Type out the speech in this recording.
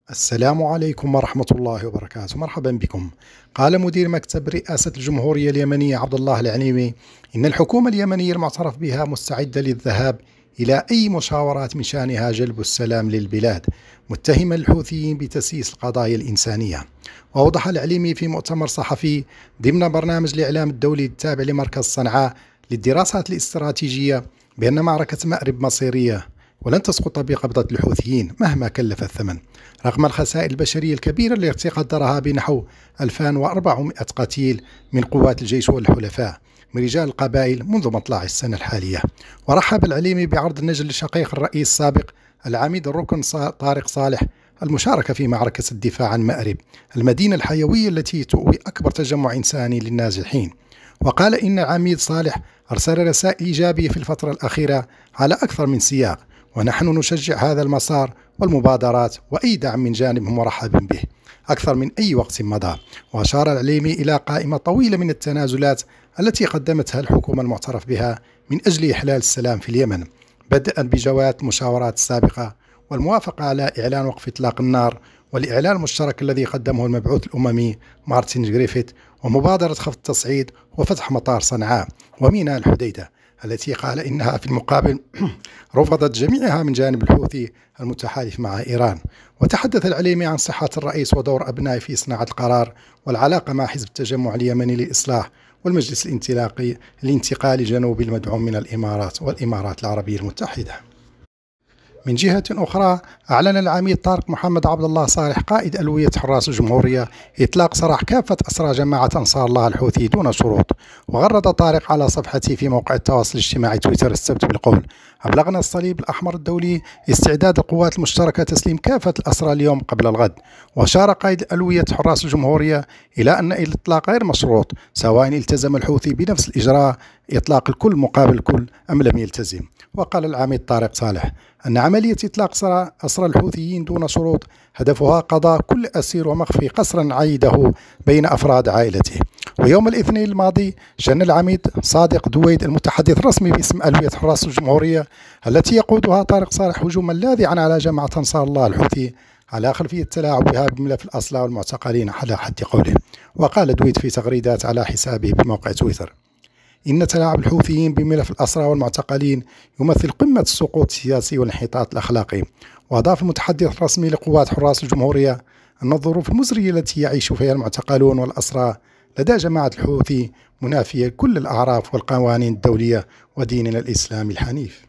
السلام عليكم ورحمة الله وبركاته. مرحبا بكم. قال مدير مكتب رئاسة الجمهورية اليمنية عبد الله العليمي إن الحكومة اليمنية المعترف بها مستعدة للذهاب إلى أي مشاورات من شأنها جلب السلام للبلاد، متهما الحوثيين بتسييس القضايا الإنسانية. وأوضح العليمي في مؤتمر صحفي ضمن برنامج الإعلام الدولي التابع لمركز صنعاء للدراسات الاستراتيجية بأن معركة مأرب مصيرية ولن تسقط بقبضة الحوثيين مهما كلف الثمن، رغم الخسائر البشرية الكبيرة التي قدرها بنحو 2400 قتيل من قوات الجيش والحلفاء من رجال القبائل منذ مطلع السنة الحالية. ورحب العليمي بعرض النجل الشقيق الرئيس السابق العميد الركن طارق صالح المشاركة في معركة الدفاع عن مأرب، المدينة الحيوية التي تؤوي أكبر تجمع إنساني للنازحين. وقال إن العميد صالح أرسل رسائل إيجابية في الفترة الأخيرة على أكثر من سياق، ونحن نشجع هذا المسار والمبادرات، وأي دعم من جانبهم مرحب به أكثر من أي وقت مضى. وأشار العليمي إلى قائمة طويلة من التنازلات التي قدمتها الحكومة المعترف بها من أجل إحلال السلام في اليمن، بدءا بجوات المشاورات السابقة والموافقة على إعلان وقف إطلاق النار، والإعلان المشترك الذي قدمه المبعوث الأممي مارتن جريفيث، ومبادرة خفض التصعيد وفتح مطار صنعاء وميناء الحديدة التي قال إنها في المقابل رفضت جميعها من جانب الحوثي المتحالف مع إيران. وتحدث العليمي عن صحة الرئيس ودور أبنائه في صناعة القرار والعلاقة مع حزب التجمع اليمني للإصلاح والمجلس الانتقالي الجنوبي المدعوم من الإمارات والإمارات العربية المتحدة. من جهة أخرى، أعلن العميد طارق محمد عبد الله صالح قائد ألوية حراس الجمهورية إطلاق سراح كافة أسرى جماعة أنصار الله الحوثي دون شروط. وغرد طارق على صفحته في موقع التواصل الاجتماعي تويتر السبت بالقول: أبلغنا الصليب الأحمر الدولي استعداد القوات المشتركة تسليم كافة الأسرى اليوم قبل الغد. وأشار قائد ألوية حراس الجمهورية إلى أن الإطلاق غير مشروط، سواء التزم الحوثي بنفس الإجراء إطلاق الكل مقابل الكل أم لم يلتزم. وقال العميد طارق صالح أن عملية إطلاق أسرى الحوثيين دون شروط هدفها قضاء كل أسير ومخفي قسرا عيده بين أفراد عائلته. ويوم الاثنين الماضي شن العميد صادق دويد المتحدث الرسمي باسم ألوية حراس الجمهورية التي يقودها طارق صالح هجوما لاذعا على جماعة أنصار الله الحوثي على خلفية تلاعبها بملف الأسرى والمعتقلين على حد قوله. وقال دويد في تغريدات على حسابه بموقع تويتر إن تلاعب الحوثيين بملف الأسرى والمعتقلين يمثل قمة السقوط السياسي والانحطاط الأخلاقي. وأضاف المتحدث الرسمي لقوات حراس الجمهورية أن الظروف المزرية التي يعيش فيها المعتقلون والأسرى لدى جماعة الحوثي منافية كل الأعراف والقوانين الدولية وديننا الإسلامي الحنيف.